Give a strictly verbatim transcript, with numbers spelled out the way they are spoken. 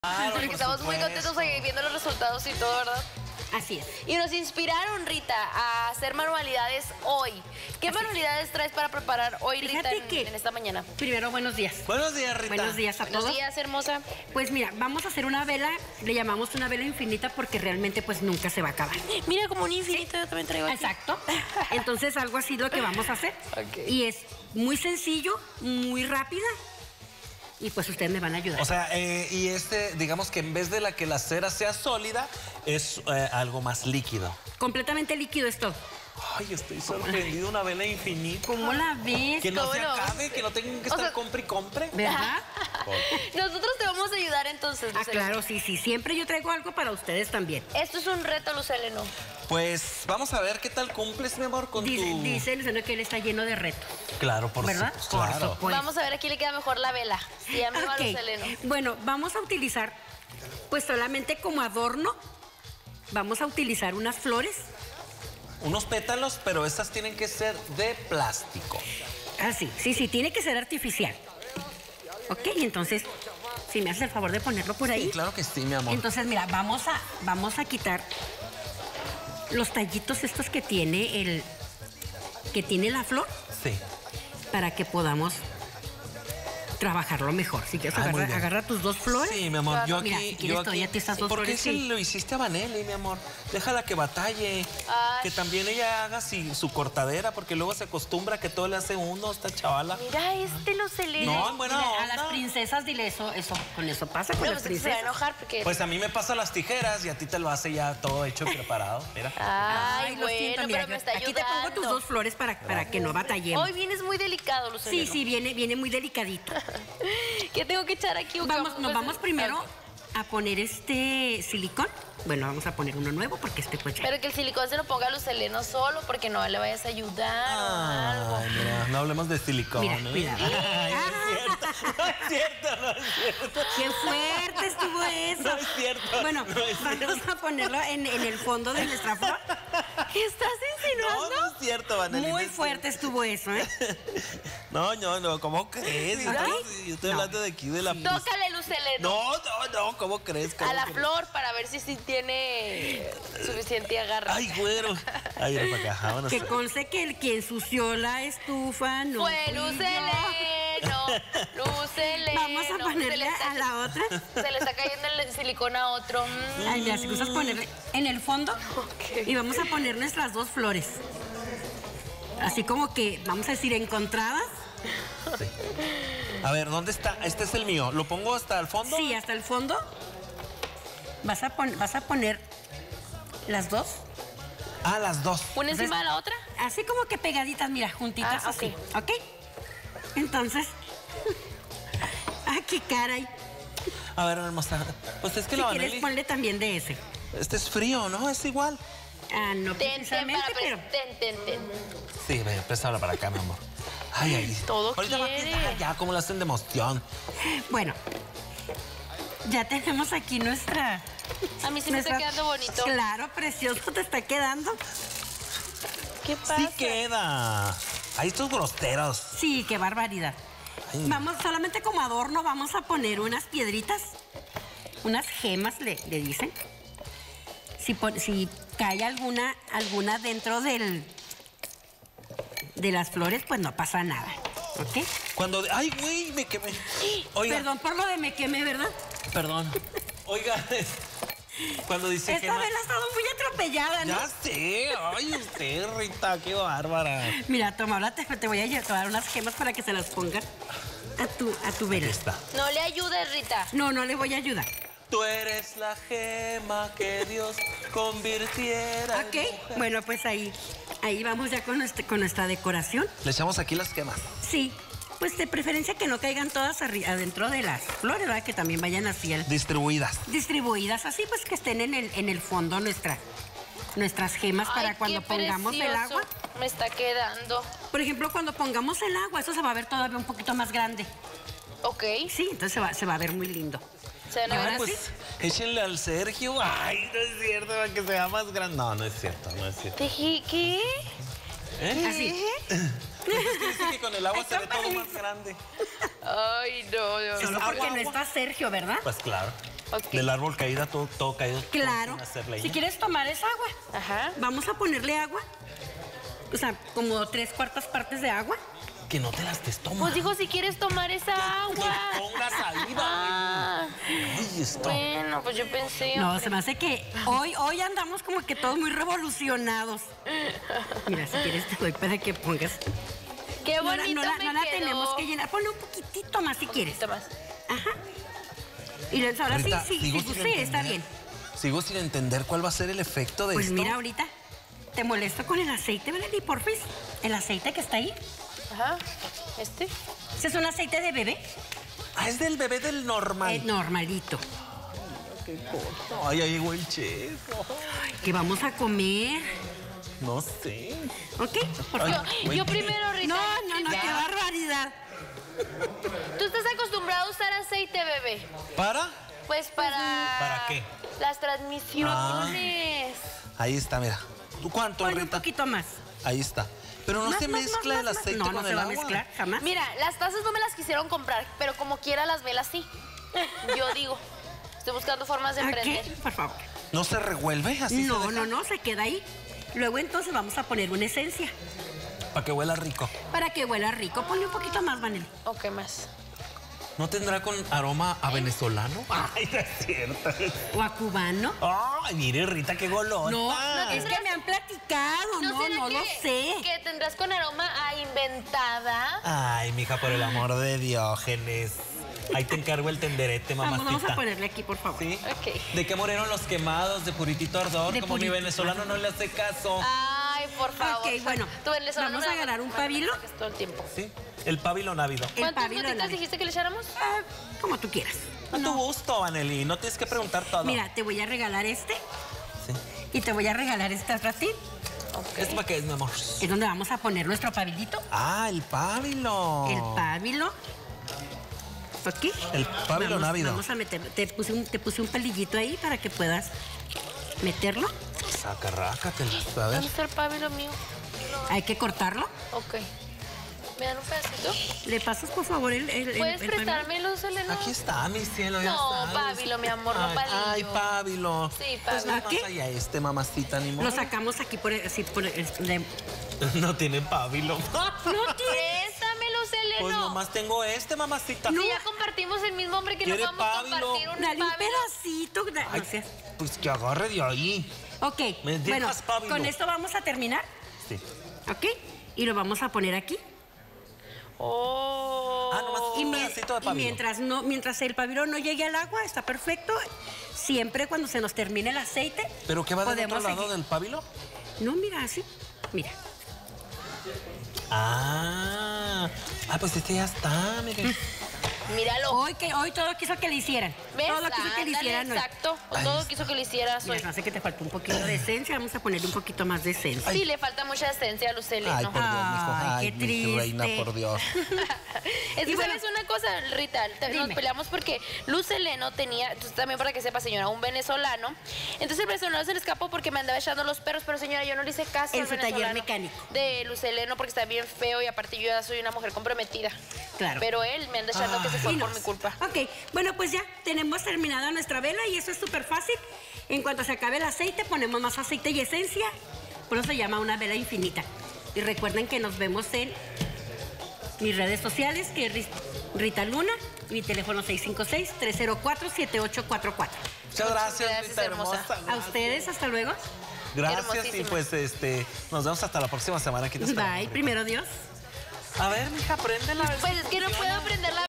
Claro, porque estamos supuesto. muy contentos aquí viendo los resultados y todo, ¿verdad? Así es. Y nos inspiraron, Rita, a hacer manualidades hoy. ¿Qué Así manualidades es. traes para preparar hoy, Fíjate Rita, en, en esta mañana? Primero, buenos días. Buenos días, Rita. Buenos días a buenos todos. Buenos días, hermosa. Pues mira, vamos a hacer una vela, le llamamos una vela infinita porque realmente pues nunca se va a acabar. Mira, como un infinito, ¿sí? Yo también traigo aquí. Exacto. Entonces algo así lo que vamos a hacer. Okay. Y es muy sencillo, muy rápida. Y pues ustedes me van a ayudar. O sea, eh, y este, digamos que en vez de la que la cera sea sólida, es eh, algo más líquido. Completamente líquido es todo. Ay, estoy sorprendido, una vela infinita. ¿Cómo la ves? Que no se lo... acabe, que no tengan que estar o sea, compre y compre. ¿Verdad? Nosotros te vamos a ayudar entonces, Ah, claro, sí, sí. Siempre yo traigo algo para ustedes también. Esto es un reto, Luceleno. Pues vamos a ver qué tal cumples, mi amor, con dice, tu... Dice Luceleno que él está lleno de retos. Claro, por ¿verdad? Su... Claro. Por supuesto. Vamos a ver a quién le queda mejor la vela. Sí, a mí o a Luceleno. Bueno, vamos a utilizar, pues solamente como adorno, vamos a utilizar unas flores. Unos pétalos, pero estas tienen que ser de plástico. Ah, sí, sí, sí, tiene que ser artificial. Ok, entonces, si me haces el favor de ponerlo por ahí. Sí, claro que sí, mi amor. Entonces, mira, vamos a, vamos a quitar los tallitos estos que tiene el, que tiene la flor. Sí. Para que podamos trabajarlo mejor. Si quieres, Ay, agarra, agarra tus dos flores. Sí, mi amor, yo aquí... Mira, si quieres, yo todavía aquí, te estas dos ¿por flores. qué se sí. lo hiciste a Vanelli, mi amor? Déjala que batalle. Ay. Que también ella haga si, su cortadera, porque luego se acostumbra que todo le hace uno, esta chavala. Mira, este Luceleno. No, bueno, Mira, a las princesas dile eso, eso, con eso pasa con Pero las pues se princesas. va a enojar porque... Pues a mí me pasa las tijeras y a ti te lo hace ya todo hecho y preparado, mira. Ay, lo bueno, siento, mira, pero me yo- está aquí ayudando. te pongo tus dos flores para, para que no batallemos. Hoy vienes muy delicado, Luceleno. Sí, sí, viene, viene muy delicadito. ¿Qué tengo que echar aquí? Vamos, nos vamos primero Ok. a poner este silicón. Bueno, vamos a poner uno nuevo porque este pues ya. Pero que el silicón se lo ponga a Luceleno solo porque no le vayas a ayudar o algo. Ay, mira, no hablemos de silicón. Mira, ¿eh? cuidado. Ay, no es cierto, no es cierto, no es cierto. ¡Qué fuerte estuvo eso! No es cierto. Bueno, no es vamos cierto. a ponerlo en, en el fondo de nuestra flor. ¿Qué estás insinuando? No, no es cierto, Vanelli. Muy no es fuerte estuvo eso, ¿eh? No, no, no, ¿cómo crees? Yo ¿Mira? estoy, yo estoy No. hablando de aquí de la... Tócale, Luceleno. No, no, no, ¿cómo crees? ¿Cómo A la crees? flor para ver si sí tiene suficiente agarre. Ay, güero. Ay, ven para acá, vámonos. Que conste que el que ensució la estufa no Fue fui yo. Luceleno, Luceleno. Vamos a ponerle Se le está- a la otra. Se le está cayendo el silicón a otro. Mm. Ay, mira, si gustas ponerle en el fondo. Ok. Y vamos a poner nuestras dos flores. Así como que, vamos a decir, encontradas. Sí. A ver, ¿dónde está? Este es el mío. ¿Lo pongo hasta el fondo? Sí, hasta el fondo. Vas a, pon- vas a poner las dos. Ah, las dos. ¿Una encima de la otra? Así como que pegaditas, mira, juntitas Ah, así. ¿Ok? Entonces. ¡Ah, qué caray! A ver, hermosa. Pues es que Si la quieres, Vanelli... ponle también de ese. Este es frío, ¿no? Es igual. Ah, no Ten, ten, precisamente, para pero... ten, ten, ten. Sí, ve, préstala para acá, mi amor. Ay, ay. Todo Ahorita va a quiere. quedar ya, como lo hacen de emoción. Bueno, ya tenemos aquí nuestra... A mí sí me está nuestra- quedando bonito. Claro, precioso te está quedando. ¿Qué pasa? Sí queda. Ahí estos grosteros. Sí, qué barbaridad. Ay. Vamos, solamente como adorno vamos a poner unas piedritas, unas gemas, le, le dicen. Si, pon- si cae alguna, alguna dentro del, de las flores, pues no pasa nada, ¿ok? Cuando... Ay, güey, me quemé. Oiga, Perdón por lo de me quemé, ¿verdad? perdón. Oiga, cuando dice Esta gema- vela ha estado muy atropellada, ¿no? Ya sé. Ay, usted, Rita, qué bárbara. Mira, toma, ahora te, te voy a llevar unas gemas para que se las pongan a tu, a tu vela. Aquí está. No le ayudes, Rita. No, no le voy a ayudar. Tú eres la gema que Dios convirtiera. en Ok, mujer. bueno, pues ahí, ahí vamos ya con nuestra, con nuestra decoración. Le echamos aquí las gemas. Sí, pues de preferencia que no caigan todas arri- adentro de las flores, ¿verdad? Que también vayan así al- Distribuidas. distribuidas, así pues que estén en el, en el fondo nuestra, nuestras gemas para Ay, cuando qué pongamos el precioso agua. Me está quedando. Por ejemplo, cuando pongamos el agua, eso se va a ver todavía un poquito más grande. Ok. Sí, entonces se va, se va a ver muy lindo. Se van a ver Ahora así. pues, échenle al Sergio. Ay, no es cierto, para que sea más grande. No, no es cierto, no es cierto. Dije, ¿qué? ¿Eh? Así. Dice que con el agua se ve todo más grande. Ay, no, Dios. Solo Agua, porque no agua. está Sergio, ¿verdad? Pues claro. Ok. Del árbol caída, todo, todo caído. Claro. sin hacer leña. Si quieres tomar esa agua, Ajá. vamos a ponerle agua. O sea, como tres cuartas partes de agua. Que no te las estés tomando. Pues dijo, si quieres tomar esa agua. No le pongas ahí, Ah, Ay, esto. bueno, pues yo pensé. No, hombre. se me hace que hoy, hoy andamos como que todos muy revolucionados. Mira, si quieres te doy para que pongas. Qué No la, bonito no la- me no la quedó. tenemos que llenar. Ponle un poquitito más si quieres. Poquito más. Ajá. Y entonces ahora Rita, sí, sí, sigo sí, sin sí, está entender. bien. Sigo sin entender cuál va a ser el efecto de Pues esto. mira, ahorita te molesto con el aceite, ¿verdad? Y porfis, el aceite que está ahí. Ajá. Este. Ese es un aceite de bebé, Ah, es del bebé del normal. eh, normalito, Ay, ahí llegó el chef. que vamos a comer. No sé. ¿Ok? Por Ay, favor. Yo, yo primero, Rita. No, no, no, Ya. qué barbaridad. ¿Tú estás acostumbrado a usar aceite, bebé? ¿Para? Pues para... ¿Para qué? Las transmisiones. Ahí está, mira. ¿Tú cuánto, Ponle un Rita? poquito más. Ahí está. Pero no Más, se más, mezcla más, el más, aceite no, con no se el va agua. a mezclar, jamás. Mira, las tazas no me las quisieron comprar, pero como quiera las velas sí. Yo digo, estoy buscando formas de ¿A emprender. qué? Por favor. ¿No se revuelve así? No, no, no, se queda ahí. Luego entonces vamos a poner una esencia Para que huela rico. para que huela rico. Ponle un poquito más, Vanel. Ok, más. ¿No tendrá con aroma a venezolano? Ay, no es cierto. O a cubano. Ay, mire, Rita, qué golón. No, es que me han platicado, no, será no que, lo sé. que tendrás con aroma a inventada? Ay, mija, por el amor de Diógenes. Ahí te encargo el tenderete, Vamos, mamacita. vamos a ponerle aquí, por favor. ¿Sí? Ok. ¿De qué murieron los quemados? De puritito ardor. De Como mi puritito venezolano no le hace caso. Ay, por favor. Ok, bueno, Tu venezolano vamos a me da- agarrar un me pabilo. mensajes todo el tiempo. ¿Sí? El pabilo návido. El ¿Cuántas pabilo gotitas návido. dijiste que le echáramos? Ah, como tú quieras. A tu gusto, Vanelli. No tienes que preguntar todo. Mira, te voy a regalar este Sí. y te voy a regalar este atrás ti. ¿Esto para qué es, mi amor? Es donde vamos a poner nuestro pabilito. Ah, el pábilo. El pábilo. ¿Ok? El pábilo vamos, návido. Vamos a meter. Te puse, un, te puse un palillito ahí para que puedas meterlo. Sacarraca, que a ver. ¿Dónde está el pábilo mío? Hay que cortarlo. Ok. ¿Me dan un pedacito? ¿Le pasas, por favor, el, el, el- ¿Puedes el pábilo? prestármelo, Selena? Aquí está, mi cielo. Ya No, sabes. pábilo, mi amor, no Ay, palillo. Ay, pábilo. Sí, Pues pábilo. nada más ¿Qué? allá este, mamacita, ni modo. Lo sacamos aquí por, el- así por el- de- No tiene pábilo. No tiene. Préstamelo, Selena. Pues nomás tengo este, mamacita. Si ya compartimos el mismo hombre que no ¿Quiere vamos a pábilo? compartir un Dale un pábilo. pedacito. da- Ay, no seas- pues que agarre de ahí. Ok, ¿Me bueno, dejas pábilo? con esto vamos a terminar, Sí. ¿ok? Y lo vamos a poner aquí. Oh. Ah, nomás Y, un mi- pedacito de y pábilo. mientras, no, mientras el pabilo no llegue al agua, está perfecto. Siempre cuando se nos termine el aceite. ¿Pero qué va del otro podemos lado seguir. del pábilo? No, mira, así. Mira. Ah. Ah, pues este ya está, mire. Míralo. Hoy, que, hoy todo quiso que le hicieran. ¿Ves? Todo quiso que le Ándale, hicieran hoy. exacto. Ahí Todo está. quiso que le hicieras Mira, hoy. no hace que te falta un poquito de esencia. Vamos a ponerle un poquito más de esencia. Sí, le falta mucha esencia a Lucelino. Ay, por Dios, mijo. Ay, Ay, qué mi triste. reina, por Dios. Es que Y bueno, sabes una cosa, Rita, te- nos dime. peleamos porque Luz Heleno tenía, entonces, también para que sepa, señora, un venezolano. Entonces el venezolano se le escapó porque me andaba echando los perros, pero señora, yo no le hice caso En al su taller venezolano mecánico. de Luz Heleno porque está bien feo y aparte yo ya soy una mujer comprometida. Claro. Pero él me anda echando que se fue Y por nos- mi culpa. Ok, bueno, pues ya tenemos terminada nuestra vela y eso es súper fácil. En cuanto se acabe el aceite, ponemos más aceite y esencia. Por eso se llama una vela infinita. Y recuerden que nos vemos en mis redes sociales, que es Ri- Rita Luna, y mi teléfono seis cinco seis, tres cero cuatro, siete ocho cuatro cuatro. Muchas gracias, gracias, Rita hermosa. hermosa. A ustedes, hasta luego. Gracias y Hermosísima. pues este, nos vemos hasta la próxima semana. Aquí te esperamos, Bye, Rita. primero Dios. A ver, mija, préndela. a ver Pues si es que no funciona. puedo aprender la